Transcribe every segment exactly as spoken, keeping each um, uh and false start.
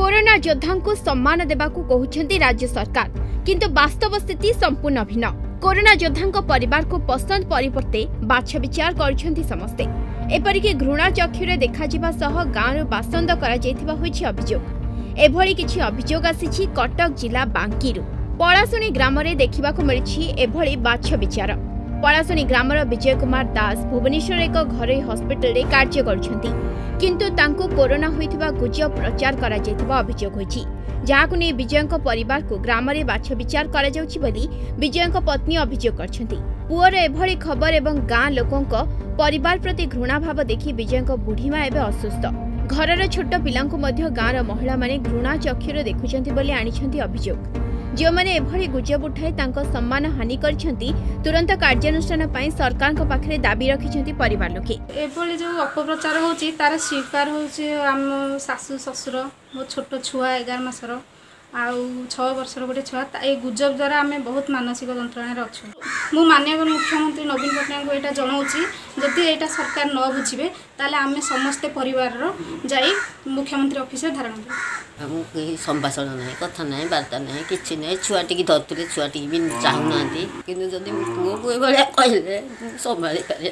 Corona योद्धा को सम्मान देबाकू कहउछंती राज्य सरकार, किंतु वास्तव स्थिति संपूर्ण भिन्न। कोरोना योद्धा परिवार को पसंद परिवर्ते बाछ विचार करछंती समस्ते। एपरिक घृणा चक्षुरे देखाजिबा सह गाँव बासंद करा जायथिबा होइछि अभियोग। एभଳି किछि अभियोग आसीछि कटक जिला बांकीरु। पळासुनी ग्राम रे देखिबाकू मिलिछि एभଳି बाछ विचार। पळासुनी ग्रामर विजय कुमार दास भुवनेश्वर एक घरोई हॉस्पिटल रे कार्य करछंती, किंतु तांको कोरोना होइथिबा गुजब प्रचार करा जायथिबा अभियोग होइछि, जाहाकु नै विजयक परिवार को ग्राम रे बाछ विचार करा जाउछि बोली विजयक पत्नी अभियोग करछंती। पुअर एभଳି खबर एवं गाँ लोकंक परिवार प्रति घृणा भाव देखि विजयक बुढ़ीमा एबे असुस्थ। घरर छोट पिलांकु मध्य गाँर महिला माने घृणा चक्षुरे देखुछंती बोली आनिछंती अभियोग। जो मैंने एभଳି गुजब उठाई तांको सम्मान हानि करछंती, तुरंत कार्यानुष्ठान पई सरकार को पाखरे दाबी रखिछंती परिवार लोके। एभଳି जो अपप्रचार होची तार स्वीकार होची हम सासु ससुर मो छोट छुआ एगार मासर आउ छह वर्षर गोटे छुआ। ए गुजब द्वारा आम बहुत मानसिक जंत्रणा अच्छु। मु माननीय मुख्यमंत्री नवीन पट्टनायक को यहाँ जनाऊँगी, जदि यहाँ सरकार न बुझे ताले आम समस्ते परिवार जाई मुख्यमंत्री ऑफिस धारणा देव। आमको संभाषण ना कथा ना वार्ता ना कि ना छुआ टी धरते छुआ टी भी चाहूना कि पुओ को ये कहले संभाली पारे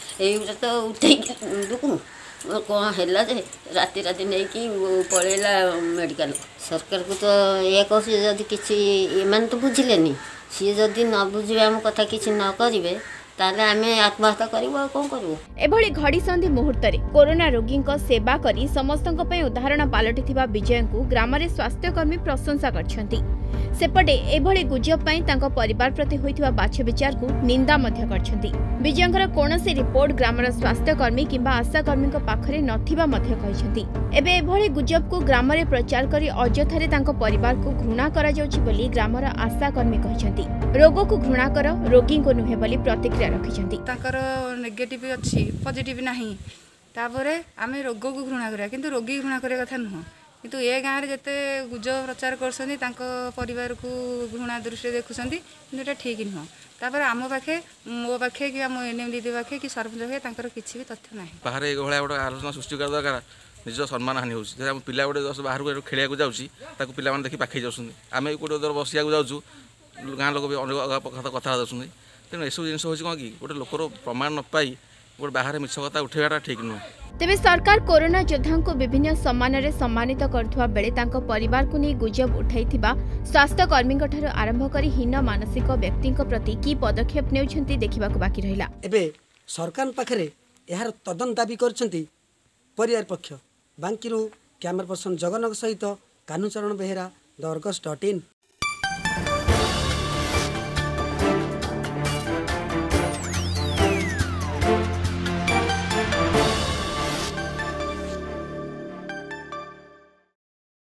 ये तो उठे दुखु कौन है राति राति नहीं कि पलैला मेडिकल। सरकार को तो ये कह कि एम तो बुझिले सी जदि न बुझे आम कथा कि न करेंगे ताले आमे आत्महत्या करिवो कोन करू। एभଳି घड़ी संधि मुहूर्त रे कोरोना रोगी सेवा करी समस्तक पय उदाहरण पालटिथिबा विजय को ग्राम रे स्वास्थ्यकर्मी प्रशंसा करछंती। सेपटे एभଳି गुजब पय तांको परिवार प्रति होइथिबा बाछ विचार को निंदा मध्य करछंती। विजयंकर कोनोसी रिपोर्ट ग्रामर स्वास्थ्यकर्मी किंबा आशाकर्मी को पाखरे नथिबा मध्य कहिसंती। एबे एभଳି गुजब को ग्राम रे प्रचार करी अजथारे तांको परिवार को घृणा करा जाउछि बोली ग्रामर आशाकर्मी कहिसंती। रोग को घृणा कर, रोगी को नुहे बोली प्रतिक्रिया रखिछंती। ताकर नेगेटिव अछि पॉजिटिव नाही, तापरे आमे रोग को घृणा करिया किंतु रोगी घृणा करिया कथा नुह। किंतु ए गाँव रे जते गुजब प्रचार करसंती तांको परिवार को घृणा दृष्टि देखुसंती, किंतु एटा ठीक नुह। तापरे आम पाखे मो पाखे कि आम एनएम दीदी पाखे कि सरपंच पाखे तांकर किछि भी तथ्य नाही। बाहर ए भळा गोटे आलोचना सृष्टि कर दरकार निज सम्मान हानि होछि। जे पिला गोटे दस बाहर को खेलिया को जाउछि ताको पिला माने देखि पाखे जाउसंती। आमे कोटे दर बसिया को जाउछु गाँ लोक भी अनेक कथा दर्शन। तेणु यू जिन हो कौन कि गोटे लोकर प्रमाण न पाई गोटे बाहर मिछ कथा उठेगा ठीक नुह। तेबे सरकार कोरोना योद्धा को विभिन्न सम्मान रे सम्मानित करथुवा बेले तांको परिवार को नहीं गुजब उठाइथिबा स्वास्थ्य कर्मी ठारो आरंभ करी हीन मानसिक व्यक्ति प्रति की पदक्षेप नेउछंती देखिबाकू बाकी रहिला। एबे सरकार पाखरे यार तदन दाबी करछंती परिवार पक्ष। बांकीरू कैमरा पर्सन जगन्नाथ सहित Kanhucharan Behera the Argus dot in.